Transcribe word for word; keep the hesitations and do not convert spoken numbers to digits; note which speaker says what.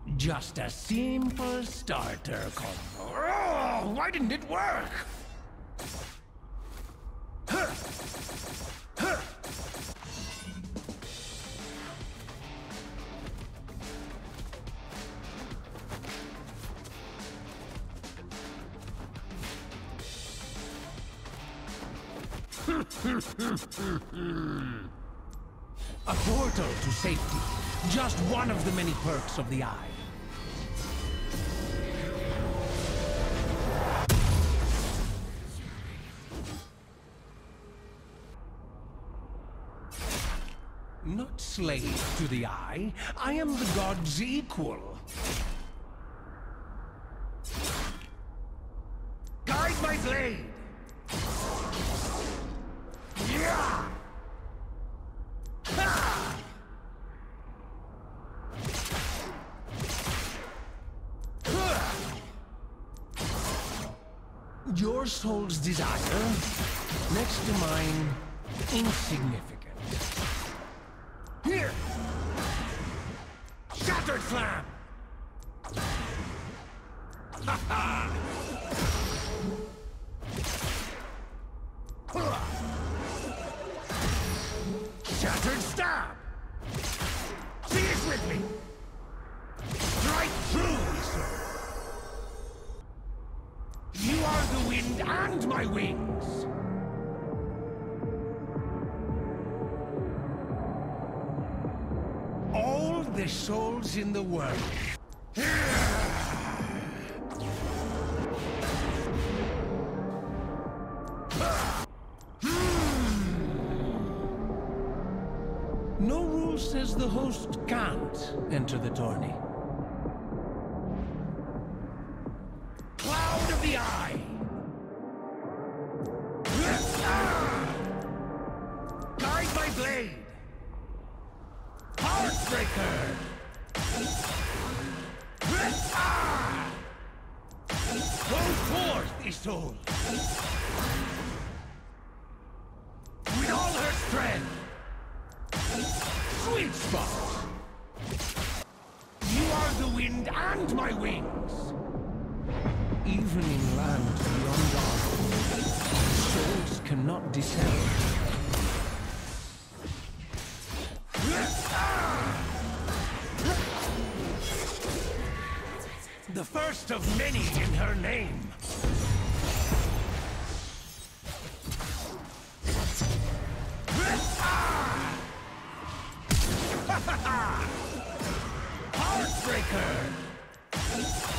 Speaker 1: Just a simple starter combo. Oh, why didn't it work? Huh. Huh. A portal to safety. Just one of the many perks of the Eye. Not slave to the Eye. I am the god's equal. Guide my blade! Yeah! Ha! Your soul's desire, next to mine, insignificant. Here! Shattered Flam! Ha ha! Shattered Stab! Seize with me! Strike through, sir! You are the wind and my wings! All the souls in the world. No rule says the host can't enter the tourney. Cloud of the Eye! Guide my blade! Heartbreaker! Go forth, Isolde! With all her strength! Sweet spot! You are the wind and my wings! Even in lands beyond our souls cannot descend. The first of many in her name. Heartbreaker!